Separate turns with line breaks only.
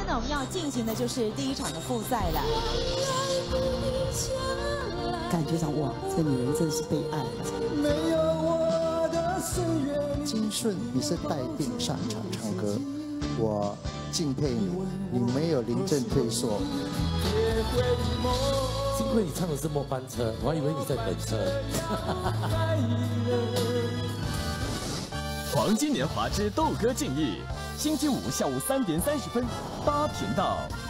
呢，我们要进行的就是第1场的复赛了。
感觉上哇，这女人真是被爱了。
金顺，你是带病上场唱歌，我敬佩你，你没有临阵退缩。
幸亏你唱的是末班车，我还以为你在等车。
黄金年华之斗歌竞艺，星期五下午3点30分，8频道。